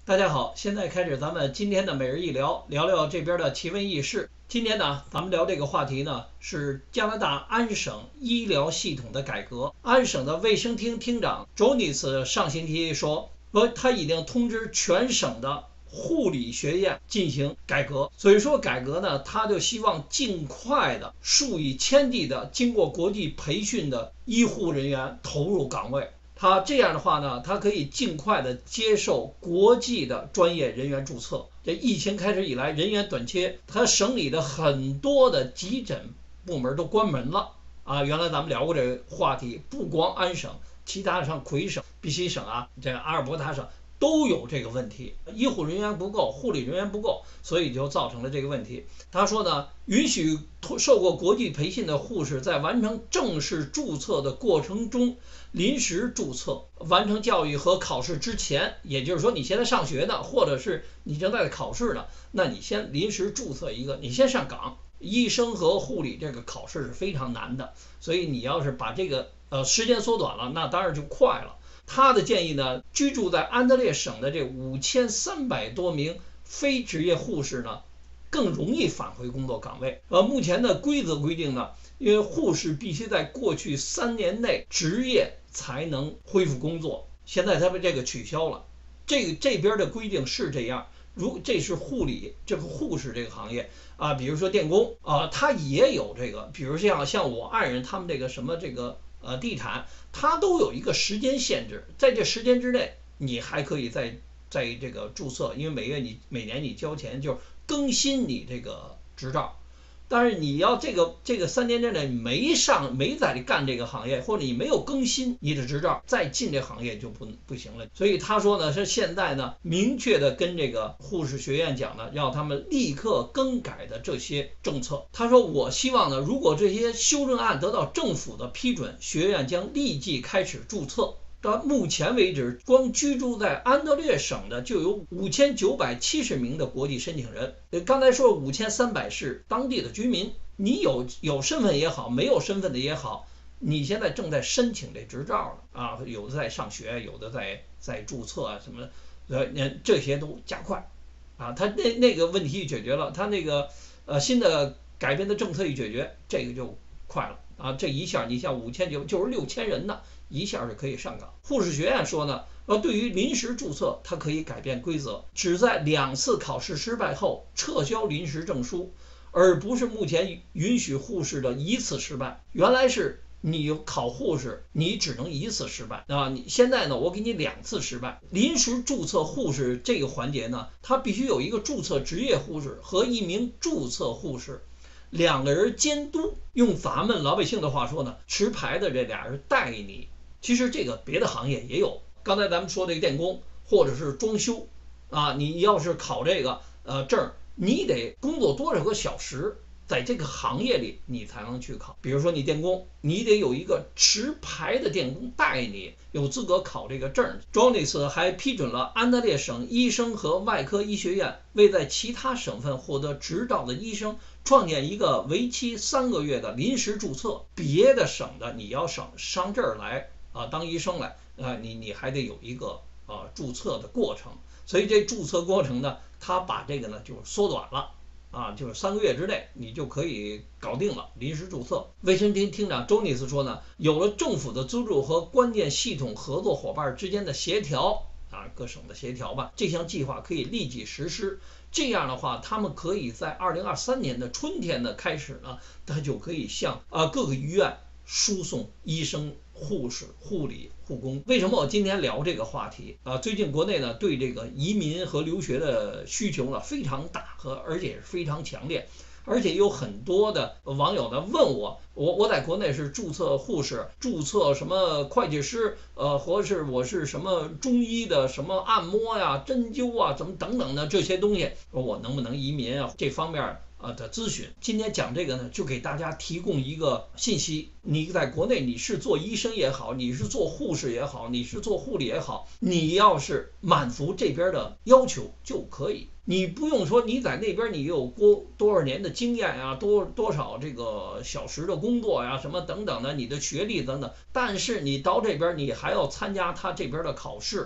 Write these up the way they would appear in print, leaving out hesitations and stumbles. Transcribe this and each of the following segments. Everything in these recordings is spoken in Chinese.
大家好，现在开始咱们今天的每日一聊，聊聊这边的奇闻异事。今天呢，咱们聊这个话题呢是加拿大安省医疗系统的改革。安省的卫生厅厅长 Jonas 上星期说，他已经通知全省的护理学院进行改革。所以说改革呢，他就希望尽快的数以千计的经过国际培训的医护人员投入岗位。他这样的话呢，他可以尽快的接受国际的专业人员注册。这疫情开始以来，人员短缺，他省里的很多的急诊部门都关门了啊。原来咱们聊过这个话题，不光安省，其他像魁省、必西省啊，这个阿尔伯塔省都有这个问题，医护人员不够，护理人员不够，所以就造成了这个问题。他说呢，允许受过国际培训的护士在完成正式注册的过程中临时注册，完成教育和考试之前，也就是说你现在上学呢，或者是你正在考试呢，那你先临时注册一个，你先上岗。医生和护理这个考试是非常难的，所以你要是把这个时间缩短了，那当然就快了。他的建议呢，居住在安大略省的这5300多名非职业护士呢，更容易返回工作岗位。目前的规则规定呢，因为护士必须在过去3年内执业才能恢复工作，现在他们这个取消了。这边的规定是这样，这是护理这个护士这个行业啊，比如说电工啊，他也有这个，比如像我爱人他们这个什么这个地毯，它都有一个时间限制，在这时间之内，你还可以在这个注册，因为每年你交钱，就是更新你这个执照。但是你要这个3年之内没在这干这个行业，或者你没有更新你的执照，再进这行业就不行了。所以他说呢，是现在呢明确的跟这个护士学院讲呢，要他们立刻更改的这些政策。他说，我希望呢，如果这些修正案得到政府的批准，学院将立即开始注册。到目前为止，光居住在安大略省的就有5970名的国际申请人。刚才说5300是当地的居民，你有身份也好，没有身份的也好，你现在正在申请这执照了啊，有的在上学，有的在注册啊什么的，这些都加快啊。他那个问题解决了，他那个新的改变的政策一解决，这个就快了啊。这一下你像5900就是6000人呢。一下就可以上岗。护士学院说呢，对于临时注册，它可以改变规则，只在2次考试失败后撤销临时证书，而不是目前允许护士的1次失败。原来是你考护士，你只能1次失败啊，你现在呢，我给你2次失败。临时注册护士这个环节呢，它必须有一个注册职业护士和1名注册护士。2个人监督，用咱们老百姓的话说呢，持牌的这俩人带你。其实这个别的行业也有，刚才咱们说这个电工或者是装修啊，你要是考这个证，你得工作多少个小时，在这个行业里你才能去考。比如说你电工，你得有一个持牌的电工带你，有资格考这个证。Jonas 还批准了安大略省医生和外科医学院为在其他省份获得执照的医生创建一个为期3个月的临时注册。别的省的你要上这儿来当医生来，你还得有一个注册的过程。所以这注册过程呢，他把这个呢就缩短了啊，就是3个月之内你就可以搞定了临时注册。卫生厅厅长 Jonas 说呢，有了政府的资助和关键系统合作伙伴之间的协调啊，各省的协调吧，这项计划可以立即实施。这样的话，他们可以在2023年的春天的开始呢，他就可以向各个医院输送医生、护士、护理、护工。为什么我今天聊这个话题最近国内呢对这个移民和留学的需求呢非常大，而且是非常强烈，而且有很多的网友呢问我在国内是注册护士，注册什么会计师，或是我是什么中医的什么按摩呀、针灸啊，怎么等等的这些东西，我能不能移民啊？这方面的咨询。今天讲这个呢，就给大家提供一个信息。你在国内，你是做医生也好，你是做护士也好，你是做护理也好，你要是满足这边的要求就可以。你不用说你在那边你有多少年的经验啊，多少这个小时的工作呀，什么等等的，你的学历等等，但是你到这边你还要参加他这边的考试。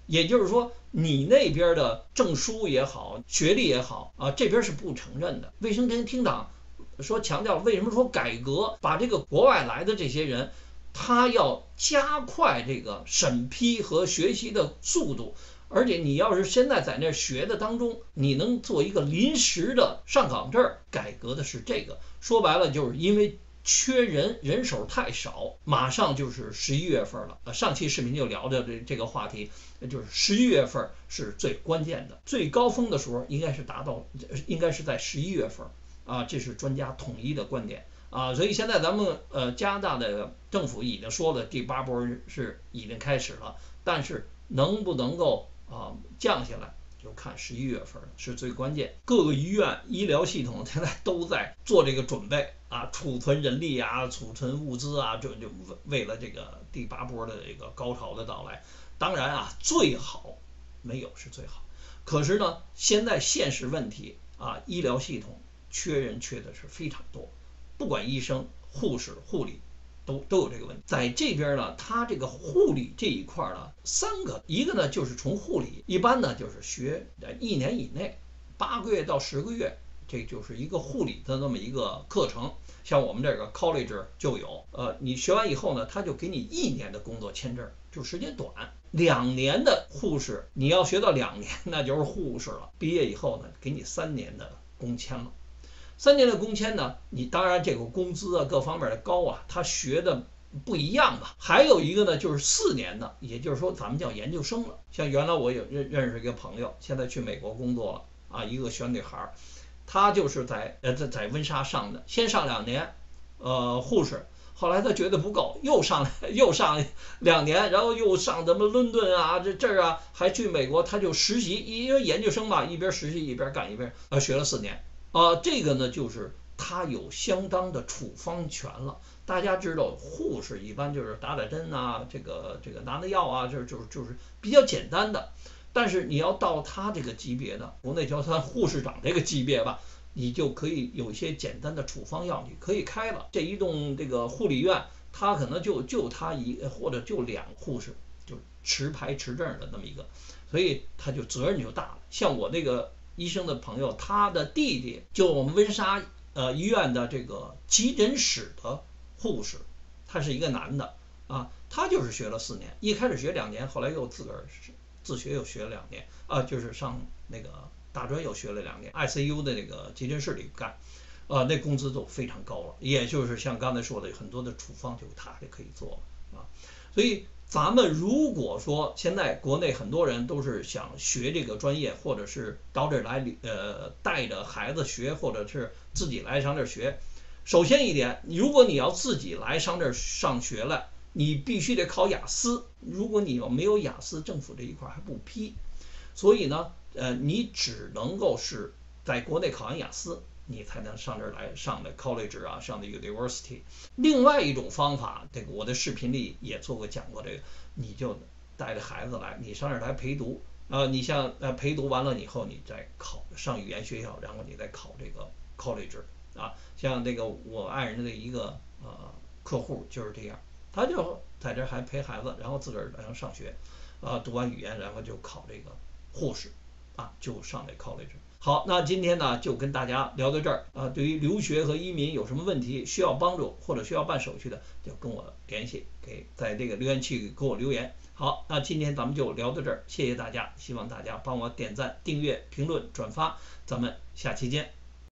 也就是说，你那边的证书也好，学历也好啊，这边是不承认的。卫生厅长说强调，为什么说改革，把这个国外来的这些人，他要加快这个审批和学习的速度。而且你要是现在在那学的当中，你能做一个临时的上岗证，改革的是这个。说白了，就是因为缺人，人手太少，马上就是11月份了。上期视频就聊的这个话题，就是11月份是最关键的，最高峰的时候应该是在11月份啊，这是专家统一的观点啊。所以现在咱们加拿大的政府已经说了，第8波是已经开始了，但是能不能够降下来，就看11月份是最关键。各个医院医疗系统现在都在做这个准备啊，储存人力啊，储存物资啊，就为了这个第8波的这个高潮的到来。当然啊，最好没有是最好，可是呢，现在现实问题啊，医疗系统缺人缺的是非常多，不管医生、护士、护理。都有这个问题，在这边呢，他这个护理这一块呢，3个，一个呢就是从护理，一般呢就是学1年以内，8个月到10个月，这就是一个护理的那么一个课程。像我们这个 college 就有，你学完以后呢，他就给你1年的工作签证，就时间短。2年的护士，你要学到2年，那就是护士了。毕业以后呢，给你3年的工签了。3年的工签呢，你当然这个工资啊各方面的高啊，他学的不一样吧。还有一个呢，就是4年的，也就是说咱们叫研究生了。像原来我有认识一个朋友，现在去美国工作了啊，一个小女孩，她就是在温莎上的，先上2年护士，后来她觉得不够，又上2年，然后又上咱们伦敦啊这儿啊，还去美国，她就实习，因为研究生嘛，一边实习一边干，一边学了4年。这个呢，就是他有相当的处方权了。大家知道，护士一般就是打针啊，这个拿药啊，就是比较简单的。但是你要到他这个级别的，国内叫他护士长这个级别吧，你就可以有一些简单的处方药，你可以开了。这一栋这个护理院，他可能就他或者就2护士，就持牌持证的那么一个，所以他就责任就大了。像我那个医生的朋友，他的弟弟就我们温莎医院的这个急诊室的护士，他是一个男的啊，他就是学了4年，一开始学2年，后来又自学又学了2年就是上那个大专又学了2年 ，ICU 的那个急诊室里干，那工资都非常高了，也就是像刚才说的很多的处方就他就可以做了啊，所以。咱们如果说现在国内很多人都是想学这个专业，或者是到这儿来带着孩子学，或者是自己来上这儿学，首先一点，如果你要自己来上这儿上学了，你必须得考雅思。如果你要没有雅思，政府这一块还不批，所以呢，你只能够是在国内考完雅思，你才能上这儿来上的 college 啊，上的 university。另外一种方法，这个我的视频里也做过讲过这个，你就带着孩子来，你上这儿来陪读你像陪读完了以后，你再上语言学校，然后你再考这个 college 像这个我爱人的一个客户就是这样，他就在这儿还陪孩子，然后自个儿然后上学读完语言，然后就考这个护士就上这 college。好，那今天呢就跟大家聊到这儿对于留学和移民有什么问题需要帮助或者需要办手续的，就跟我联系，在这个留言区给我留言。好，那今天咱们就聊到这儿，谢谢大家，希望大家帮我点赞、订阅、评论、转发，咱们下期见。